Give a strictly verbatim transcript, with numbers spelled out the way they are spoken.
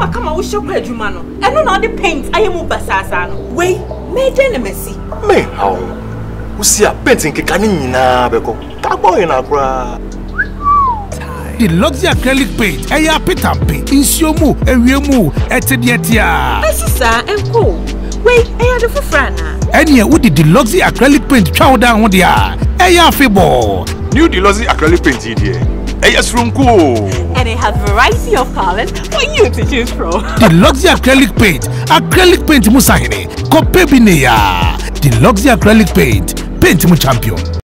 Ama kama wo shop adwuma no. Eno na the paint ayemu basasa no. Wei, me dey na mesi. Me how? Wo see a paint nkeka ni nyina beko. Ta boy na kura. The luxury acrylic paint, eya pitampi, insiomu, ewiemu, etedietia. Asisa enko. Wait, eya the fufrana. Enya wo the luxury acrylic paint twa down ho dia. Eya febo. New the luxury acrylic paint here. Eya srunku. And it has variety of colors for you to choose from. The luxury acrylic paint, acrylic paint musahine, kopebineya. The luxury acrylic paint, paint mu champion.